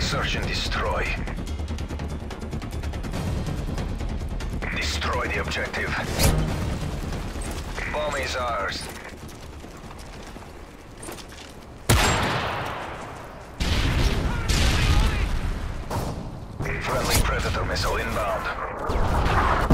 Search and destroy. Destroy the objective. Bomb is ours. Friendly Predator missile inbound.